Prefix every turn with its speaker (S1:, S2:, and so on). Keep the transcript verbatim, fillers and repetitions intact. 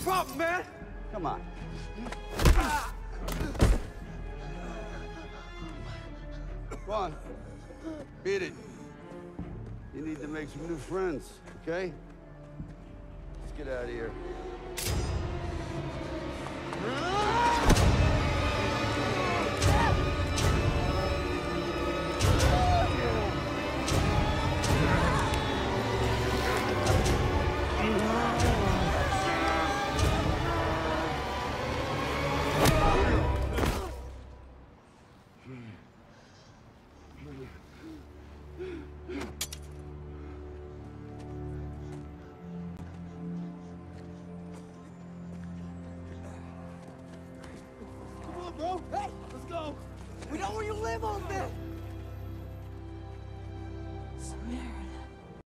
S1: problem, man?
S2: Come on. Go on. Beat it. You need to make some new friends, okay? Let's get out of here.
S1: Bro, hey, let's go. We know where you live, old man.